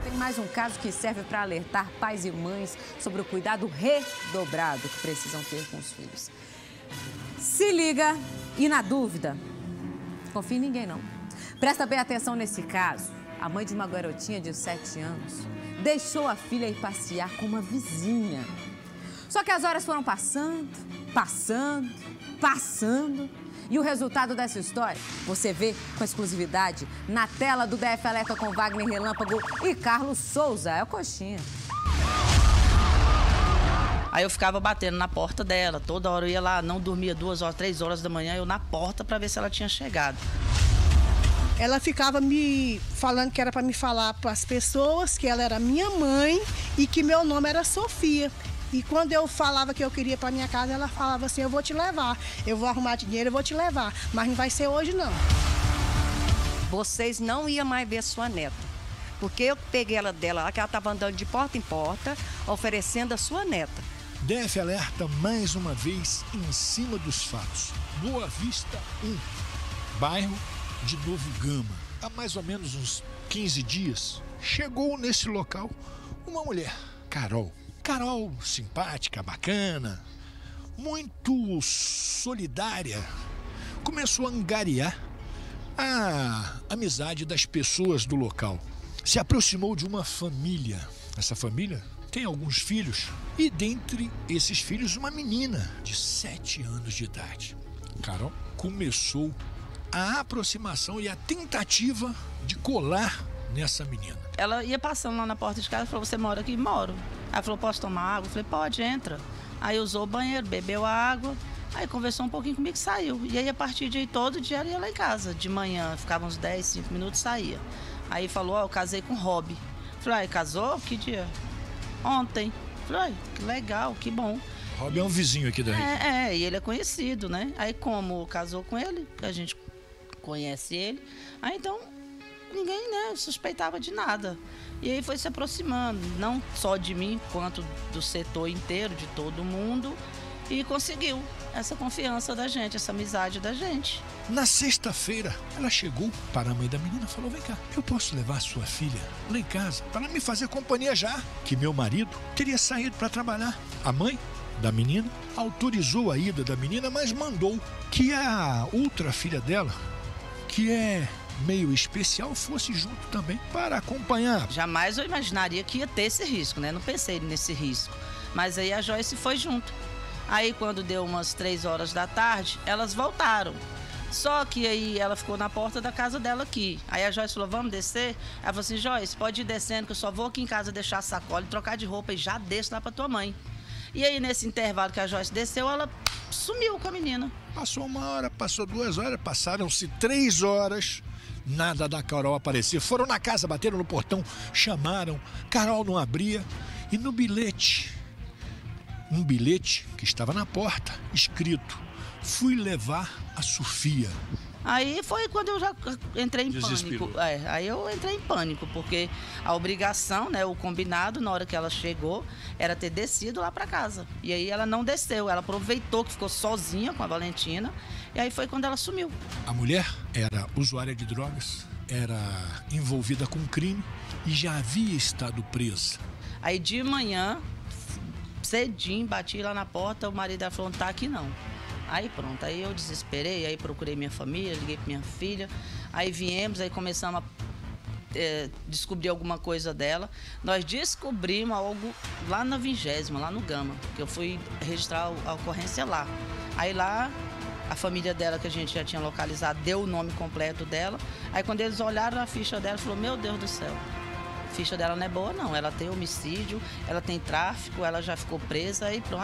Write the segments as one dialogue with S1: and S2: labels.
S1: tem mais um caso que serve para alertar pais e mães sobre o cuidado redobrado que precisam ter com os filhos. Se liga e, na dúvida, confia em ninguém não. Presta bem atenção nesse caso. A mãe de uma garotinha de 7 anos deixou a filha ir passear com uma vizinha. Só que as horas foram passando. E o resultado dessa história você vê com exclusividade na tela do DF Alerta com Wagner Relâmpago e Carlos Souza. É o Coxinha.
S2: Aí eu ficava batendo na porta dela. Toda hora eu ia lá, não dormia 2 horas, 3 horas da manhã, eu na porta para ver se ela tinha chegado.
S3: Ela ficava me falando que era para me falar para as pessoas que ela era minha mãe e que meu nome era Sofia. E quando eu falava que eu queria ir para minha casa, ela falava assim: eu vou te levar, eu vou arrumar dinheiro, eu vou te levar, mas não vai ser hoje não.
S4: Vocês não iam mais ver sua neta, porque eu peguei ela dela lá, que ela estava andando de porta em porta, oferecendo a sua neta.
S5: DF Alerta mais uma vez em cima dos fatos. Boa Vista 1, bairro de Novo Gama. Há mais ou menos uns 15 dias, chegou nesse local uma mulher, Carol. Carol, simpática, bacana, muito solidária, começou a angariar a amizade das pessoas do local. Se aproximou de uma família. Essa família tem alguns filhos e dentre esses filhos uma menina de 7 anos de idade. Carol começou a aproximação e a tentativa de colar nessa menina.
S2: Ela ia passando lá na porta de casa e falou: você mora aqui? Moro. Aí falou: posso tomar água? Eu falei: pode, entra. Aí usou o banheiro, bebeu a água, aí conversou um pouquinho comigo e saiu. E aí a partir de aí todo dia ela ia lá em casa. De manhã, ficava uns 10, 5 minutos, saía. Aí falou: ó, eu casei com o Rob. Eu falei: casou? Que dia? Ontem. Eu falei: que legal, que bom.
S5: Rob é um vizinho aqui da região.
S2: E ele é conhecido, né? Aí como casou com ele, a gente conhece ele, aí então ninguém, né, suspeitava de nada. E aí foi se aproximando, não só de mim, quanto do setor inteiro, de todo mundo, e conseguiu essa confiança da gente, essa amizade da gente.
S5: Na sexta-feira, ela chegou para a mãe da menina e falou: vem cá, eu posso levar sua filha lá em casa para me fazer companhia já, que meu marido teria saído para trabalhar. A mãe da menina autorizou a ida da menina, mas mandou que a outra filha dela, que é meio especial, fosse junto também para acompanhar.
S2: Jamais eu imaginaria que ia ter esse risco, né? Não pensei nesse risco. Mas aí a Joyce foi junto. Aí quando deu umas 3 horas da tarde, elas voltaram. Só que aí ela ficou na porta da casa dela aqui. Aí a Joyce falou: vamos descer? Ela falou assim: Joyce, pode ir descendo que eu só vou aqui em casa deixar a sacola e trocar de roupa e já desço lá pra tua mãe. E aí nesse intervalo que a Joyce desceu, ela sumiu com a menina.
S5: Passou 1 hora, passou 2 horas, passaram-se 3 horas. Nada da Carol aparecer. Foram na casa, bateram no portão, chamaram. Carol não abria. E no bilhete, um bilhete que estava na porta, escrito: fui levar a Sofia.
S2: Aí foi quando eu já entrei em
S5: Desespero.
S2: pânico. Aí eu entrei em pânico, porque a obrigação, né, o combinado na hora que ela chegou, era ter descido lá para casa. E aí ela não desceu, ela aproveitou que ficou sozinha com a Valentina, e aí foi quando ela sumiu.
S5: A mulher era usuária de drogas, era envolvida com crime e já havia estado presa.
S2: Aí de manhã, cedinho, bati lá na porta, o marido dela falou: não tá aqui não. Aí pronto, aí eu desesperei, aí procurei minha família, liguei pra minha filha, aí viemos, aí começamos a descobrir alguma coisa dela. Nós descobrimos algo lá na 20ª, lá no Gama, que eu fui registrar a ocorrência lá. Aí lá, a família dela, que a gente já tinha localizado, deu o nome completo dela. Aí quando eles olharam a ficha dela, falou: meu Deus do céu, a ficha dela não é boa não, ela tem homicídio, ela tem tráfico, ela já ficou presa, aí pronto,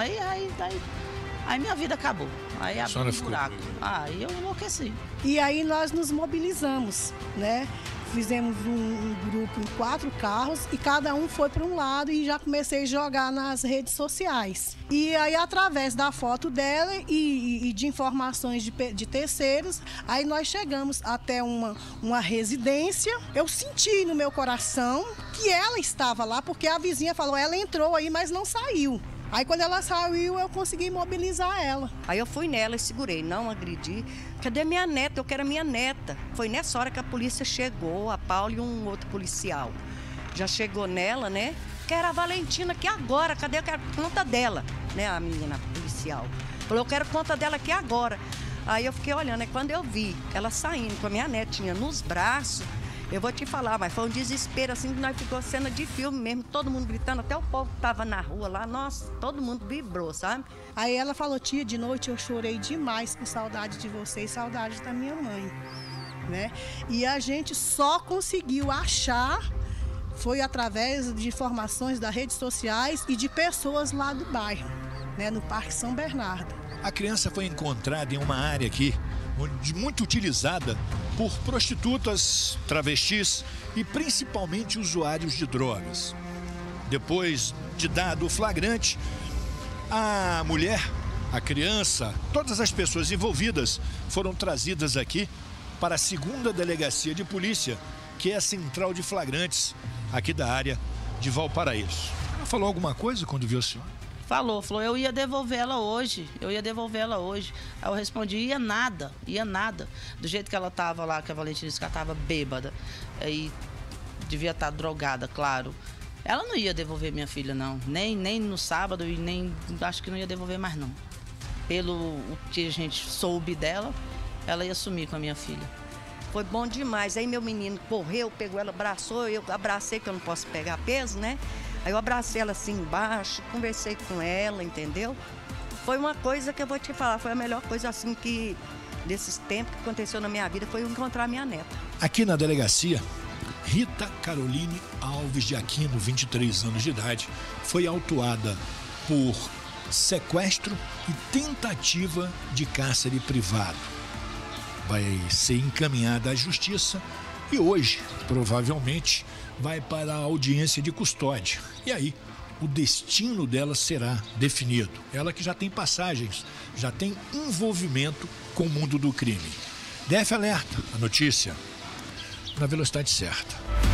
S2: aí minha vida acabou. Aí abriu um buraco. Aí eu enlouqueci.
S3: E aí nós nos mobilizamos, né? Fizemos um grupo em 4 carros e cada um foi para um lado e já comecei a jogar nas redes sociais. E aí, através da foto dela e de informações de terceiros, aí nós chegamos até uma residência. Eu senti no meu coração que ela estava lá, porque a vizinha falou: ela entrou aí, mas não saiu. Aí quando ela saiu, eu consegui mobilizar ela.
S4: Aí eu fui nela e segurei, não agredi. Cadê minha neta? Eu quero a minha neta. Foi nessa hora que a polícia chegou, a Paula e um outro policial. já chegou nela, né? Quero a Valentina aqui agora, cadê? Eu quero conta dela, né? A menina policial. Falou, eu quero conta dela aqui agora. Aí eu fiquei olhando, e quando eu vi ela saindo com a minha netinha nos braços, eu vou te falar, mas foi um desespero assim, que nós ficou cena de filme mesmo, todo mundo gritando, até o povo que tava na rua lá, nossa, todo mundo vibrou, sabe?
S3: Aí ela falou, tia, de noite eu chorei demais com saudade de você e saudade da minha mãe, né? E a gente só conseguiu achar, foi através de informações das redes sociais e de pessoas lá do bairro, né, no Parque São Bernardo.
S5: A criança foi encontrada em uma área aqui, muito utilizada por prostitutas, travestis e principalmente usuários de drogas. Depois de dado o flagrante, a mulher, a criança, todas as pessoas envolvidas foram trazidas aqui para a 2ª Delegacia de Polícia, que é a Central de Flagrantes aqui da área de Valparaíso. Ela falou alguma coisa quando viu a senhora?
S2: Falou, eu ia devolver ela hoje, Aí eu respondi, ia nada. Do jeito que ela tava lá, que a Valentina disse que ela tava bêbada, aí devia estar drogada, claro. Ela não ia devolver minha filha, não, nem no sábado e nem, acho que não ia devolver mais, não. Pelo que a gente soube dela, ela ia sumir com a minha filha.
S4: Foi bom demais, aí meu menino correu, pegou ela, abraçou, eu abracei, que eu não posso pegar peso, né? Aí eu abracei ela assim embaixo, conversei com ela, entendeu? Foi uma coisa que eu vou te falar, foi a melhor coisa assim que, desses tempos que aconteceu na minha vida, foi eu encontrar minha neta.
S5: Aqui na delegacia, Rita Caroline Alves de Aquino, 23 anos de idade, foi autuada por sequestro e tentativa de cárcere privado. Vai ser encaminhada à justiça e hoje, provavelmente, vai para a audiência de custódia. E aí, o destino dela será definido. Ela que já tem passagens, já tem envolvimento com o mundo do crime. DF Alerta, a notícia na velocidade certa.